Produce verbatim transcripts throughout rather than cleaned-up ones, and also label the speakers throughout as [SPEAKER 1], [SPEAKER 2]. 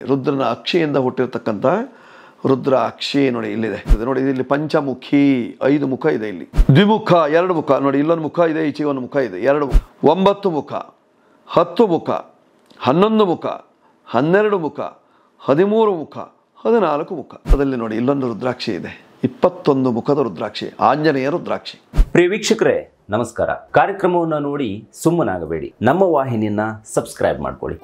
[SPEAKER 1] ರುದ್ರನ ಅಕ್ಷಿಯಿಂದ ಹುಟ್ಟಿರ್ತಕ್ಕಂಥ ರುದ್ರಾಕ್ಷಿ ನೋಡಿ ಇಲ್ಲಿದೆ ನೋಡಿ. ಇಲ್ಲಿ ಪಂಚಮುಖಿ, ಐದು ಮುಖ ಇದೆ. ಇಲ್ಲಿ ದ್ವಿಮುಖ, ಎರಡು ಮುಖ ನೋಡಿ. ಇಲ್ಲೊಂದು ಮುಖ ಇದೆ, ಈಚೆಗೆ ಒಂದು ಮುಖ ಇದೆ, ಎರಡು. ಒಂಬತ್ತು ಮುಖ, ಹತ್ತು ಮುಖ, ಹನ್ನೊಂದು ಮುಖ, ಹನ್ನೆರಡು ಮುಖ, ಹದಿಮೂರು ಮುಖ, ಹದಿನಾಲ್ಕು ಮುಖ. ಅದರಲ್ಲಿ ನೋಡಿ ಇಲ್ಲೊಂದು ರುದ್ರಾಕ್ಷಿ ಇದೆ, ಇಪ್ಪತ್ತೊಂದು ಮುಖದ ರುದ್ರಾಕ್ಷಿ, ಆಂಜನೇಯ ರುದ್ರಾಕ್ಷಿ.
[SPEAKER 2] ಪ್ರಿಯ ವೀಕ್ಷಕರೇ ನಮಸ್ಕಾರ. ಕಾರ್ಯಕ್ರಮವನ್ನು ನೋಡಿ ಸುಮ್ಮನಾಗಬೇಡಿ, ನಮ್ಮ ವಾಹಿನಿಯನ್ನ ಸಬ್ಸ್ಕ್ರೈಬ್ ಮಾಡ್ಕೊಳ್ಳಿ.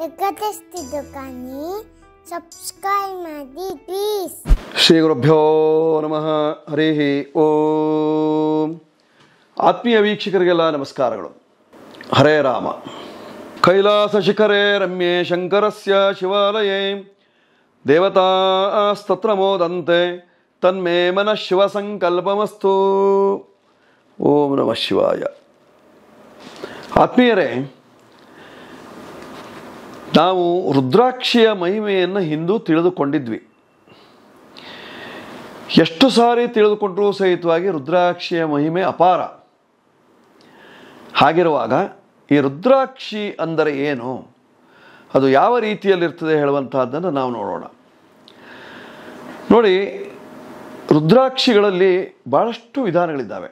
[SPEAKER 3] ಸಬ್ಸ್ಕ್ರೈಬ್ ಮಾಡಿ ಪ್ಲೀಸ್.
[SPEAKER 1] ಶ್ರೀ ಗುರುಭ್ಯೋ ನಮಃ. ಹರಿ ಓಂ. ಆತ್ಮೀಯ ವೀಕ್ಷಕರಿಗೆಲ್ಲ ನಮಸ್ಕಾರಗಳು. ಹರೇ ರಾಮ. ಕೈಲಾಸ ಶಿಖರೇ ರಮ್ಯೆ ಶಂಕರಸ್ಯ ಶಿವಾಲಯೇ ದೇವತಾಸ್ತತ್ರ ಮೋದಂತೆ ತನ್ಮೇ ಮನಃ ಶಿವ ಸಂಕಲ್ಪಮಸ್ತು. ಓಂ ನಮಃ ಶಿವಾಯ. ಆತ್ಮೀಯರೇ, ನಾವು ರುದ್ರಾಕ್ಷಿಯ ಮಹಿಮೆಯನ್ನು ಹಿಂದೂ ತಿಳಿದುಕೊಂಡಿದ್ವಿ. ಎಷ್ಟು ಸಾರಿ ತಿಳಿದುಕೊಂಡರೂ ಸಹಿತವಾಗಿ ರುದ್ರಾಕ್ಷಿಯ ಮಹಿಮೆ ಅಪಾರ. ಹಾಗಿರುವಾಗ ಈ ರುದ್ರಾಕ್ಷಿ ಅಂದರೆ ಏನು, ಅದು ಯಾವ ರೀತಿಯಲ್ಲಿರ್ತದೆ ಹೇಳುವಂತಹದ್ದನ್ನು ನಾವು ನೋಡೋಣ. ನೋಡಿ, ರುದ್ರಾಕ್ಷಿಗಳಲ್ಲಿ ಬಹಳಷ್ಟು ವಿಧಾನಗಳಿದ್ದಾವೆ.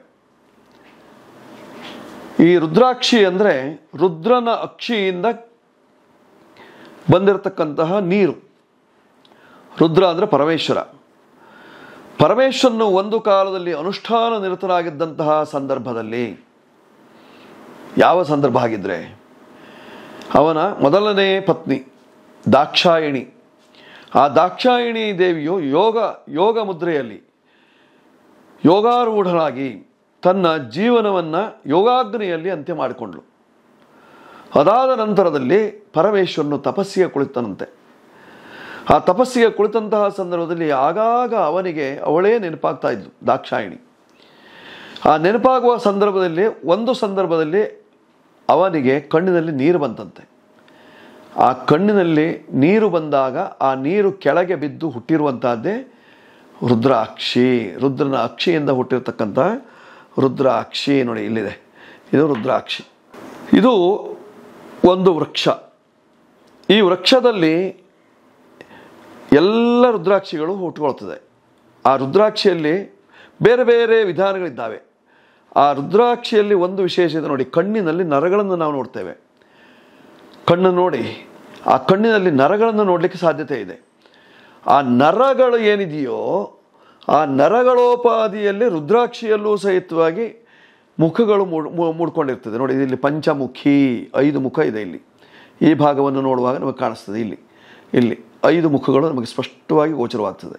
[SPEAKER 1] ಈ ರುದ್ರಾಕ್ಷಿ ಅಂದರೆ ರುದ್ರನ ಅಕ್ಷಿಯಿಂದ ಬಂದಿರತಕ್ಕಂತಹ ನೀರು. ರುದ್ರ ಅಂದರೆ ಪರಮೇಶ್ವರ. ಪರಮೇಶ್ವರನು ಒಂದು ಕಾಲದಲ್ಲಿ ಅನುಷ್ಠಾನ ನಿರತನಾಗಿದ್ದಂತಹ ಸಂದರ್ಭದಲ್ಲಿ, ಯಾವ ಸಂದರ್ಭ ಆಗಿದ್ರೆ, ಅವನ ಮೊದಲನೇ ಪತ್ನಿ ದಾಕ್ಷಾಯಿಣಿ, ಆ ದಾಕ್ಷಾಯಿಣಿ ದೇವಿಯು ಯೋಗ ಯೋಗ ಮುದ್ರೆಯಲ್ಲಿ ಯೋಗಾರೂಢಳಾಗಿ ತನ್ನ ಜೀವನವನ್ನು ಯೋಗಾಗ್ನಿಯಲ್ಲಿ ಅಂತ್ಯ ಮಾಡಿಕೊಂಡ್ಳು. ಅದಾದ ನಂತರದಲ್ಲಿ ಪರಮೇಶ್ವರನು ತಪಸ್ಸಿಗೆ ಕುಳಿತನಂತೆ. ಆ ತಪಸ್ಸಿಗೆ ಕುಳಿತಂತಹ ಸಂದರ್ಭದಲ್ಲಿ ಆಗಾಗ ಅವನಿಗೆ ಅವಳೇ ನೆನಪಾಗ್ತಾ ಇದ್ಲು, ದಾಕ್ಷಾಯಿಣಿ. ಆ ನೆನಪಾಗುವ ಸಂದರ್ಭದಲ್ಲಿ ಒಂದು ಸಂದರ್ಭದಲ್ಲಿ ಅವನಿಗೆ ಕಣ್ಣಿನಲ್ಲಿ ನೀರು ಬಂತಂತೆ. ಆ ಕಣ್ಣಿನಲ್ಲಿ ನೀರು ಬಂದಾಗ ಆ ನೀರು ಕೆಳಗೆ ಬಿದ್ದು ಹುಟ್ಟಿರುವಂತಹದ್ದೇ ರುದ್ರಾಕ್ಷಿ. ರುದ್ರನ ಅಕ್ಷಿಯಿಂದ ಹುಟ್ಟಿರ್ತಕ್ಕಂಥ ರುದ್ರಾಕ್ಷಿ ನೋಡಿ ಇಲ್ಲಿದೆ. ಇದು ರುದ್ರಾಕ್ಷಿ. ಇದು ಒಂದು ವೃಕ್ಷ. ಈ ವೃಕ್ಷದಲ್ಲಿ ಎಲ್ಲ ರುದ್ರಾಕ್ಷಿಗಳು ಹುಟ್ಟುಕೊಳ್ತದೆ. ಆ ರುದ್ರಾಕ್ಷಿಯಲ್ಲಿ ಬೇರೆ ಬೇರೆ ವಿಧಾನಗಳಿದ್ದಾವೆ. ಆ ರುದ್ರಾಕ್ಷಿಯಲ್ಲಿ ಒಂದು ವಿಶೇಷ ಇದೆ ನೋಡಿ, ಕಣ್ಣಿನಲ್ಲಿ ನರಗಳನ್ನು ನಾವು ನೋಡ್ತೇವೆ. ಕಣ್ಣು ನೋಡಿ, ಆ ಕಣ್ಣಿನಲ್ಲಿ ನರಗಳನ್ನು ನೋಡಲಿಕ್ಕೆ ಸಾಧ್ಯತೆ ಇದೆ. ಆ ನರಗಳು ಏನಿದೆಯೋ ಆ ನರಗಳೋಪಾದಿಯಲ್ಲಿ ರುದ್ರಾಕ್ಷಿಯಲ್ಲೂ ಸಹಿತವಾಗಿ ಮುಖಗಳು ಮೂಡ್ಕೊಂಡಿರ್ತದೆ ನೋಡಿ. ಇಲ್ಲಿ ಪಂಚಮುಖಿ, ಐದು ಮುಖ ಇದೆ. ಇಲ್ಲಿ ಈ ಭಾಗವನ್ನು ನೋಡುವಾಗ ನಮಗೆ ಕಾಣಿಸ್ತದೆ. ಇಲ್ಲಿ ಇಲ್ಲಿ ಐದು ಮುಖಗಳು ನಮಗೆ ಸ್ಪಷ್ಟವಾಗಿ ಗೋಚರವಾಗ್ತದೆ.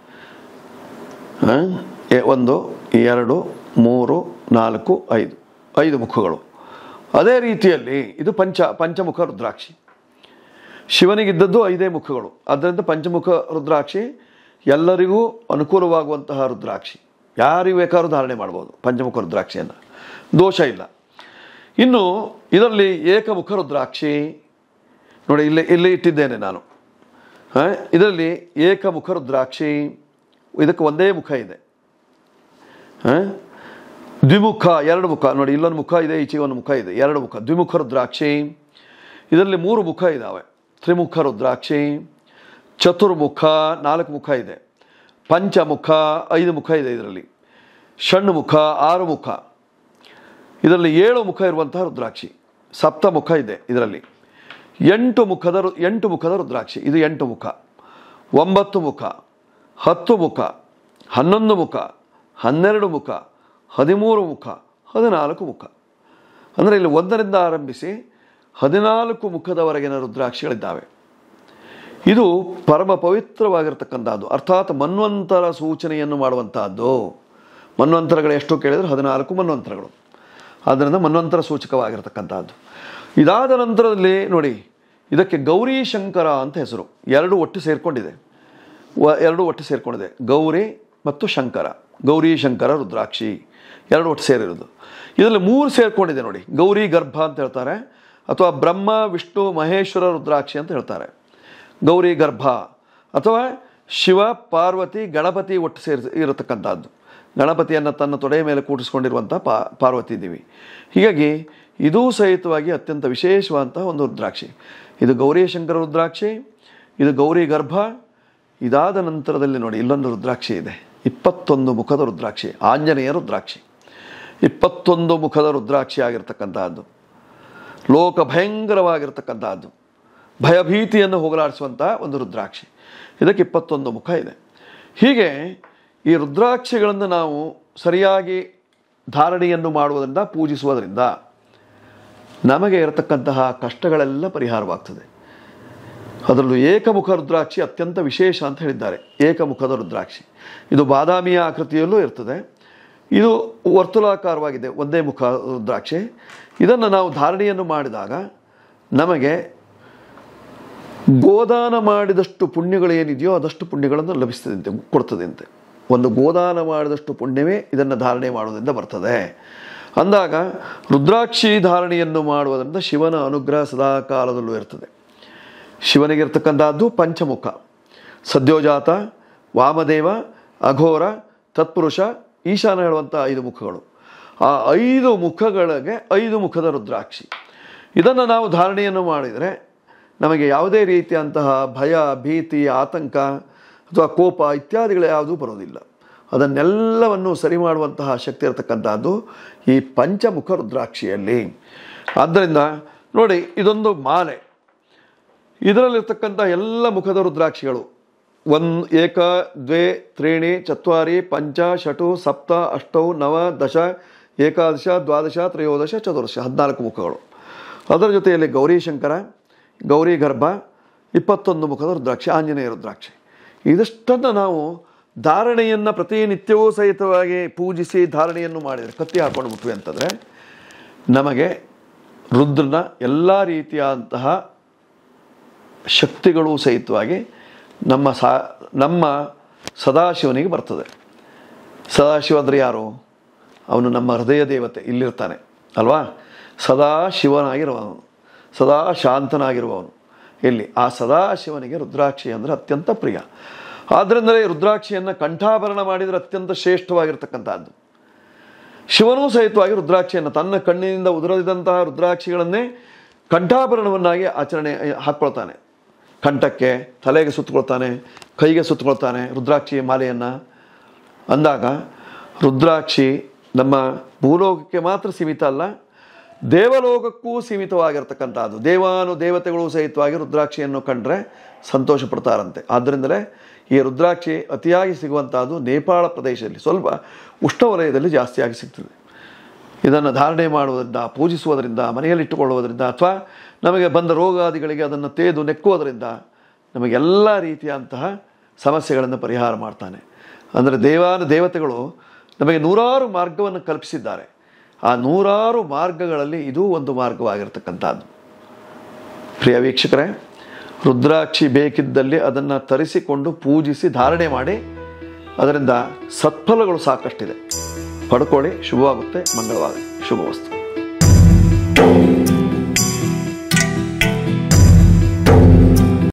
[SPEAKER 1] ಒಂದು, ಎರಡು, ಮೂರು, ನಾಲ್ಕು, ಐದು, ಐದು ಮುಖಗಳು. ಅದೇ ರೀತಿಯಲ್ಲಿ ಇದು ಪಂಚ ಪಂಚಮುಖ ರುದ್ರಾಕ್ಷಿ. ಶಿವನಿಗಿದ್ದದ್ದು ಐದೇ ಮುಖಗಳು. ಆದ್ದರಿಂದ ಪಂಚಮುಖ ರುದ್ರಾಕ್ಷಿ ಎಲ್ಲರಿಗೂ ಅನುಕೂಲವಾಗುವಂತಹ ರುದ್ರಾಕ್ಷಿ. ಯಾರಿಗೂ ಬೇಕಾದ್ರೂ ಧಾರಣೆ ಮಾಡ್ಬೋದು ಪಂಚಮುಖ ರುದ್ರಾಕ್ಷಿಯನ್ನು, ದೋಷ ಇಲ್ಲ. ಇನ್ನು ಇದರಲ್ಲಿ ಏಕಮುಖ ರುದ್ರಾಕ್ಷಿ ನೋಡಿ, ಇಲ್ಲಿ ಇಲ್ಲಿ ಇಟ್ಟಿದ್ದೇನೆ ನಾನು. ಹಾಂ, ಇದರಲ್ಲಿ ಏಕಮುಖ ರುದ್ರಾಕ್ಷಿ, ಇದಕ್ಕೆ ಒಂದೇ ಮುಖ ಇದೆ. ಹಾಂ, ದ್ವಿಮುಖ, ಎರಡು ಮುಖ ನೋಡಿ. ಇಲ್ಲೊಂದು ಮುಖ ಇದೆ, ಈಚೆಗೆ ಒಂದು ಮುಖ ಇದೆ, ಎರಡು ಮುಖ. ದ್ವಿಮುಖ ರುದ್ರಾಕ್ಷಿ. ಇದರಲ್ಲಿ ಮೂರು ಮುಖ ಇದ್ದಾವೆ. ತ್ರಿಮುಖ ರುದ್ರಾಕ್ಷಿ, ಚತುರ್ಮುಖ, ನಾಲ್ಕು ಮುಖ ಇದೆ. ಪಂಚಮುಖ, ಐದು ಮುಖ ಇದೆ. ಇದರಲ್ಲಿ ಷಣ್ಮುಖ, ಆರು ಮುಖ. ಇದರಲ್ಲಿ ಏಳು ಮುಖ ಇರುವಂತಹ ರುದ್ರಾಕ್ಷಿ. ಸಪ್ತಮುಖ ಇದೆ. ಇದರಲ್ಲಿ ಎಂಟು ಮುಖದ ಎಂಟು ಮುಖದ ರುದ್ರಾಕ್ಷಿ. ಇದು ಎಂಟು ಮುಖ. ಒಂಬತ್ತು ಮುಖ, ಹತ್ತು ಮುಖ, ಹನ್ನೊಂದು ಮುಖ, ಹನ್ನೆರಡು ಮುಖ, ಹದಿಮೂರು ಮುಖ, ಹದಿನಾಲ್ಕು ಮುಖ. ಅಂದರೆ ಇಲ್ಲಿ ಒಂದರಿಂದ ಆರಂಭಿಸಿ ಹದಿನಾಲ್ಕು ಮುಖದವರೆಗಿನ ರುದ್ರಾಕ್ಷಿಗಳಿದ್ದಾವೆ. ಇದು ಪರಮ ಪವಿತ್ರವಾಗಿರ್ತಕ್ಕಂಥದ್ದು, ಅರ್ಥಾತ್ ಮನ್ವಂತರ ಸೂಚನೆಯನ್ನು ಮಾಡುವಂತಹದ್ದು. ಮನ್ವಂತರಗಳು ಎಷ್ಟು ಕೇಳಿದರೆ ಹದಿನಾಲ್ಕು ಮನ್ವಂತರಗಳು. ಆದ್ದರಿಂದ ಮನ್ವಂತರ ಸೂಚಕವಾಗಿರ್ತಕ್ಕಂಥದ್ದು. ಇದಾದ ನಂತರದಲ್ಲಿ ನೋಡಿ, ಇದಕ್ಕೆ ಗೌರಿ ಶಂಕರ ಅಂತ ಹೆಸರು. ಎರಡು ಒಟ್ಟು ಸೇರಿಕೊಂಡಿದೆ ವ ಎರಡು ಒಟ್ಟು ಸೇರಿಕೊಂಡಿದೆ ಗೌರಿ ಮತ್ತು ಶಂಕರ. ಗೌರಿ ಶಂಕರ ರುದ್ರಾಕ್ಷಿ ಎರಡು ಒಟ್ಟು ಸೇರಿರೋದು. ಇದರಲ್ಲಿ ಮೂರು ಸೇರಿಕೊಂಡಿದೆ ನೋಡಿ. ಗೌರಿ ಗರ್ಭ ಅಂತ ಹೇಳ್ತಾರೆ, ಅಥವಾ ಬ್ರಹ್ಮ ವಿಷ್ಣು ಮಹೇಶ್ವರ ರುದ್ರಾಕ್ಷಿ ಅಂತ ಹೇಳ್ತಾರೆ. ಗೌರಿ ಗರ್ಭ ಅಥವಾ ಶಿವ ಪಾರ್ವತಿ ಗಣಪತಿ ಒಟ್ಟು ಸೇರಿ ಇರತಕ್ಕಂಥದ್ದು. ಗಣಪತಿಯನ್ನು ತನ್ನ ತೊಡೆಯ ಮೇಲೆ ಕೂಡಿಸ್ಕೊಂಡಿರುವಂಥ ಪಾ ಪಾರ್ವತಿ ದೇವಿ. ಹೀಗಾಗಿ ಇದೂ ಸಹಿತವಾಗಿ ಅತ್ಯಂತ ವಿಶೇಷವಾದಂತಹ ಒಂದು ರುದ್ರಾಕ್ಷಿ. ಇದು ಗೌರಿ ಶಂಕರ ರುದ್ರಾಕ್ಷಿ, ಇದು ಗೌರಿ ಗರ್ಭ. ಇದಾದ ನಂತರದಲ್ಲಿ ನೋಡಿ ಇಲ್ಲೊಂದು ರುದ್ರಾಕ್ಷಿ ಇದೆ, ಇಪ್ಪತ್ತೊಂದು ಮುಖದ ರುದ್ರಾಕ್ಷಿ, ಆಂಜನೇಯ ರುದ್ರಾಕ್ಷಿ. ಇಪ್ಪತ್ತೊಂದು ಮುಖದ ರುದ್ರಾಕ್ಷಿ ಆಗಿರ್ತಕ್ಕಂತಹದ್ದು, ಲೋಕ ಭಯಂಕರವಾಗಿರ್ತಕ್ಕಂತಹದ್ದು, ಭಯಭೀತಿಯನ್ನು ಹೋಗಲಾಡಿಸುವಂತಹ ಒಂದು ರುದ್ರಾಕ್ಷಿ. ಇದಕ್ಕೆ ಇಪ್ಪತ್ತೊಂದು ಮುಖ ಇದೆ. ಹೀಗೆ ಈ ರುದ್ರಾಕ್ಷಿಗಳನ್ನು ನಾವು ಸರಿಯಾಗಿ ಧಾರಣೆಯನ್ನು ಮಾಡುವುದರಿಂದ, ಪೂಜಿಸುವುದರಿಂದ ನಮಗೆ ಇರತಕ್ಕಂತಹ ಕಷ್ಟಗಳೆಲ್ಲ ಪರಿಹಾರವಾಗ್ತದೆ. ಅದರಲ್ಲೂ ಏಕಮುಖ ರುದ್ರಾಕ್ಷಿ ಅತ್ಯಂತ ವಿಶೇಷ ಅಂತ ಹೇಳಿದ್ದಾರೆ. ಏಕಮುಖದ ರುದ್ರಾಕ್ಷಿ ಇದು ಬಾದಾಮಿಯ ಆಕೃತಿಯಲ್ಲೂ ಇರ್ತದೆ. ಇದು ವರ್ತುಲಾಕಾರವಾಗಿದೆ, ಒಂದೇ ಮುಖ ರುದ್ರಾಕ್ಷಿ. ಇದನ್ನು ನಾವು ಧಾರಣೆಯನ್ನು ಮಾಡಿದಾಗ ನಮಗೆ ಗೋದಾನ ಮಾಡಿದಷ್ಟು ಪುಣ್ಯಗಳು ಏನಿದೆಯೋ ಅದಷ್ಟು ಪುಣ್ಯಗಳನ್ನು ಲಭಿಸ್ತದಂತೆ, ಕೊಡ್ತದಂತೆ. ಒಂದು ಗೋದಾನ ಮಾಡಿದಷ್ಟು ಪುಣ್ಯವೇ ಇದನ್ನು ಧಾರಣೆ ಮಾಡುವುದರಿಂದ ಬರ್ತದೆ. ಅಂದಾಗ ರುದ್ರಾಕ್ಷಿ ಧಾರಣೆಯನ್ನು ಮಾಡುವುದರಿಂದ ಶಿವನ ಅನುಗ್ರಹ ಸದಾ ಕಾಲದಲ್ಲೂ ಇರ್ತದೆ. ಶಿವನಿಗಿರ್ತಕ್ಕಂಥದ್ದು ಪಂಚಮುಖ: ಸದ್ಯೋಜಾತ, ವಾಮದೇವ, ಅಘೋರ, ತತ್ಪುರುಷ, ಈಶಾನ ಹೇಳುವಂಥ ಐದು ಮುಖಗಳು. ಆ ಐದು ಮುಖಗಳಿಗೆ ಐದು ಮುಖದ ರುದ್ರಾಕ್ಷಿ. ಇದನ್ನು ನಾವು ಧಾರಣೆಯನ್ನು ಮಾಡಿದರೆ ನಮಗೆ ಯಾವುದೇ ರೀತಿಯಂತಹ ಭಯ, ಭೀತಿ, ಆತಂಕ ಅಥವಾ ಕೋಪ ಇತ್ಯಾದಿಗಳು ಯಾವುದೂ ಬರೋದಿಲ್ಲ. ಅದನ್ನೆಲ್ಲವನ್ನು ಸರಿ ಮಾಡುವಂತಹ ಶಕ್ತಿ ಇರತಕ್ಕಂಥದ್ದು ಈ ಪಂಚಮುಖ ರುದ್ರಾಕ್ಷಿಯಲ್ಲಿ. ಆದ್ದರಿಂದ ನೋಡಿ, ಇದೊಂದು ಮಾಲೆ. ಇದರಲ್ಲಿರ್ತಕ್ಕಂಥ ಎಲ್ಲ ಮುಖದ ರುದ್ರಾಕ್ಷಿಗಳು ಒಂದು ಏಕ, ದ್ವೇ, ತ್ರೀಣಿ, ಚತ್ವಾರಿ, ಪಂಚ, ಷಟು, ಸಪ್ತ, ಅಷ್ಟೌ, ನವ, ದಶ, ಏಕಾದಶ, ದ್ವಾದಶ, ತ್ರಯೋದಶ, ಚತುರ್ದಶ, ಹದಿನಾಲ್ಕು ಮುಖಗಳು. ಅದರ ಜೊತೆಯಲ್ಲಿ ಗೌರೀಶಂಕರ, ಗೌರಿ ಗರ್ಭ, ಇಪ್ಪತ್ತೊಂದು ಮುಖದ ರುದ್ರಾಕ್ಷಿ, ಆಂಜನೇಯ ರುದ್ರಾಕ್ಷಿ. ಇದಿಷ್ಟನ್ನು ನಾವು ಧಾರಣೆಯನ್ನು ಪ್ರತಿನಿತ್ಯವೂ ಸಹಿತವಾಗಿ ಪೂಜಿಸಿ ಧಾರಣೆಯನ್ನು ಮಾಡಿದರೆ, ಕತ್ತಿ ಹಾಕೊಂಡು ಬಿಟ್ವಿ ಅಂತಂದರೆ ನಮಗೆ ರುದ್ರನ ಎಲ್ಲ ರೀತಿಯಾದಂತಹ ಶಕ್ತಿಗಳು ಸಹಿತವಾಗಿ ನಮ್ಮ ಸಾ ನಮ್ಮ ಸದಾಶಿವನಿಗೆ ಬರ್ತದೆ. ಸದಾಶಿವ ಅಂದರೆ ಯಾರು? ಅವನು ನಮ್ಮ ಹೃದಯ ದೇವತೆ, ಇಲ್ಲಿರ್ತಾನೆ ಅಲ್ವಾ? ಸದಾ ಶಿವನಾಗಿರುವವನು, ಸದಾ ಶಾಂತನಾಗಿರುವವನು. ಇಲ್ಲಿ ಆ ಸದಾಶಿವನಿಗೆ ರುದ್ರಾಕ್ಷಿ ಅಂದರೆ ಅತ್ಯಂತ ಪ್ರಿಯ. ಆದ್ದರಿಂದಲೇ ರುದ್ರಾಕ್ಷಿಯನ್ನು ಕಂಠಾಭರಣ ಮಾಡಿದರೆ ಅತ್ಯಂತ ಶ್ರೇಷ್ಠವಾಗಿರ್ತಕ್ಕಂಥದ್ದು. ಶಿವನೂ ಸಹಿತವಾಗಿ ರುದ್ರಾಕ್ಷಿಯನ್ನು ತನ್ನ ಕಣ್ಣಿನಿಂದ ಉದುರದಿದ್ದಂತಹ ರುದ್ರಾಕ್ಷಿಗಳನ್ನೇ ಕಂಠಾಭರಣವನ್ನಾಗಿ ಆಚರಣೆ ಹಾಕ್ಕೊಳ್ತಾನೆ. ಕಂಠಕ್ಕೆ, ತಲೆಗೆ ಸುತ್ತಕೊಳ್ತಾನೆ, ಕೈಗೆ ಸುತ್ತಕೊಳ್ತಾನೆ ರುದ್ರಾಕ್ಷಿ ಮಾಲೆಯನ್ನು. ಅಂದಾಗ ರುದ್ರಾಕ್ಷಿ ನಮ್ಮ ಭೂಲೋಕಕ್ಕೆ ಮಾತ್ರ ಸೀಮಿತ ಅಲ್ಲ, ದೇವಲೋಕಕ್ಕೂ ಸೀಮಿತವಾಗಿರ್ತಕ್ಕಂಥದ್ದು. ದೇವಾನು ದೇವತೆಗಳು ಸಹಿತವಾಗಿ ರುದ್ರಾಕ್ಷಿಯನ್ನು ಕಂಡ್ರೆ ಸಂತೋಷ ಪಡ್ತಾರಂತೆ. ಆದ್ದರಿಂದಲೇ ಈ ರುದ್ರಾಕ್ಷಿ ಅತಿಯಾಗಿ ಸಿಗುವಂಥದ್ದು ನೇಪಾಳ ಪ್ರದೇಶದಲ್ಲಿ, ಸ್ವಲ್ಪ ಉಷ್ಣವಲಯದಲ್ಲಿ ಜಾಸ್ತಿಯಾಗಿ ಸಿಗ್ತದೆ. ಇದನ್ನು ಧಾರಣೆ ಮಾಡುವುದರಿಂದ, ಪೂಜಿಸುವುದರಿಂದ, ಮನೆಯಲ್ಲಿಟ್ಟುಕೊಳ್ಳುವುದರಿಂದ ಅಥವಾ ನಮಗೆ ಬಂದ ರೋಗಾದಿಗಳಿಗೆ ಅದನ್ನು ತೇದು ನೆಕ್ಕುವುದರಿಂದ ನಮಗೆಲ್ಲ ರೀತಿಯಂತಹ ಸಮಸ್ಯೆಗಳನ್ನು ಪರಿಹಾರ ಮಾಡ್ತಾನೆ. ಅಂದರೆ ದೇವಾನು ದೇವತೆಗಳು ನಮಗೆ ನೂರಾರು ಮಾರ್ಗವನ್ನು ಕಲ್ಪಿಸಿದ್ದಾರೆ. ಆ ನೂರಾರು ಮಾರ್ಗಗಳಲ್ಲಿ ಇದೂ ಒಂದು ಮಾರ್ಗವಾಗಿರ್ತಕ್ಕಂಥದ್ದು. ಪ್ರಿಯ ವೀಕ್ಷಕರೇ, ರುದ್ರಾಕ್ಷಿ ಬೇಕಿದ್ದಲ್ಲಿ ಅದನ್ನು ತರಿಸಿಕೊಂಡು ಪೂಜಿಸಿ ಧಾರಣೆ ಮಾಡಿ, ಅದರಿಂದ ಸತ್ಫಲಗಳು ಸಾಕಷ್ಟಿದೆ. ಪಡ್ಕೊಳ್ಳಿ, ಶುಭವಾಗುತ್ತೆ, ಮಂಗಳವಾಗಲಿ, ಶುಭವಸ್ತು.